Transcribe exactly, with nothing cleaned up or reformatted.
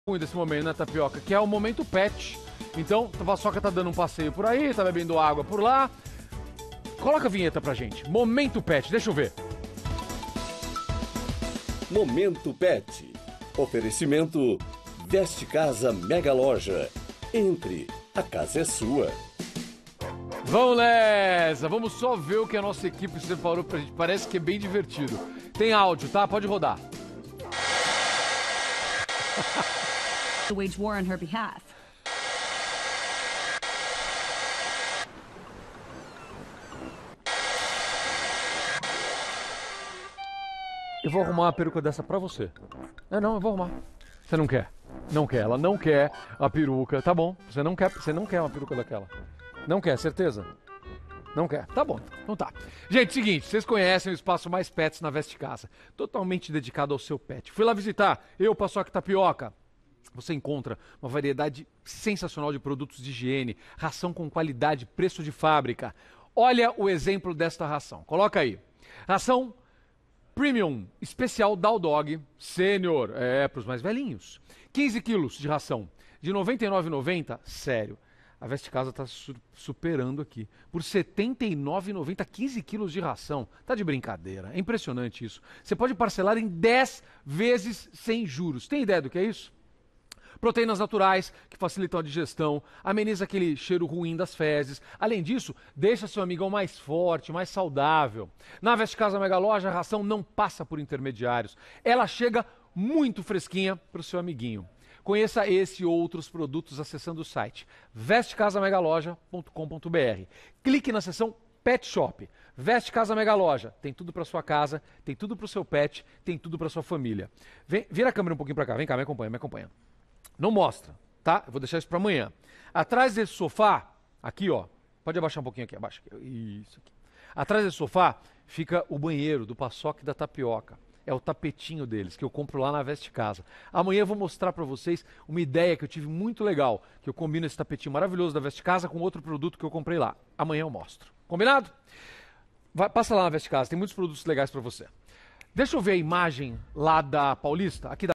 Desse momento, né, Tapioca? Que é o momento pet. Então, a Paçoca tá dando um passeio por aí, tá bebendo água por lá. Coloca a vinheta pra gente. Momento pet, deixa eu ver. Momento pet. Oferecimento Veste Casa Mega Loja. Entre, a casa é sua. Vamos nessa! Vamos só ver o que a nossa equipe separou pra gente. Parece que é bem divertido. Tem áudio, tá? Pode rodar. To wage war on her behalf. Eu vou arrumar uma peruca dessa pra você. É, não, eu vou arrumar. Você não quer? Não quer, ela não quer a peruca. Tá bom, você não quer, você não quer uma peruca daquela. Não quer, certeza? Não quer? Tá bom, então tá. Gente, seguinte, vocês conhecem o espaço Mais Pets na Veste Casa. Totalmente dedicado ao seu pet. Fui lá visitar, eu, Paçoca Tapioca. Você encontra uma variedade sensacional de produtos de higiene, ração com qualidade, preço de fábrica. Olha o exemplo desta ração. Coloca aí. Ração Premium, especial Dow Dog, Sênior, é, para os mais velhinhos. quinze quilos de ração, de noventa e nove reais e noventa centavos. Sério, a Veste Casa está su superando aqui. Por setenta e nove reais e noventa centavos, quinze quilos de ração. Tá de brincadeira, é impressionante isso. Você pode parcelar em dez vezes sem juros. Tem ideia do que é isso? Proteínas naturais, que facilitam a digestão, ameniza aquele cheiro ruim das fezes. Além disso, deixa seu amigão mais forte, mais saudável. Na Veste Casa Mega Loja, a ração não passa por intermediários. Ela chega muito fresquinha para o seu amiguinho. Conheça esse e outros produtos acessando o site veste casa mega loja ponto com ponto br. Clique na seção Pet Shop. Veste Casa Mega Loja. Tem tudo para sua casa, tem tudo para o seu pet, tem tudo para sua família. Vem, vira a câmera um pouquinho para cá. Vem cá, me acompanha, me acompanha. Não mostra, tá? Eu vou deixar isso para amanhã. Atrás desse sofá, aqui ó, pode abaixar um pouquinho aqui, abaixa aqui. Isso aqui. Atrás desse sofá fica o banheiro do Paçoca e da Tapioca. É o tapetinho deles, que eu compro lá na Veste Casa. Amanhã eu vou mostrar para vocês uma ideia que eu tive muito legal, que eu combino esse tapetinho maravilhoso da Veste Casa com outro produto que eu comprei lá. Amanhã eu mostro. Combinado? Vai, passa lá na Veste Casa, tem muitos produtos legais para você. Deixa eu ver a imagem lá da Paulista, aqui da